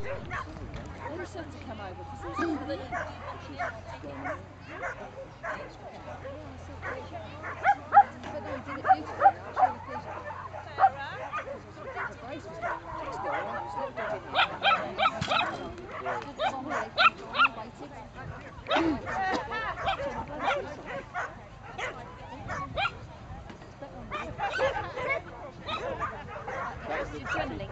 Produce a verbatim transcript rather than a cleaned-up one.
They just have to come over because there's some that yeah, I said, but no, he did it beautifully. I was really pleased with him. The brace was down just the one, it was lip dodging it. Stood as long as they came on, waited. Adrenaline.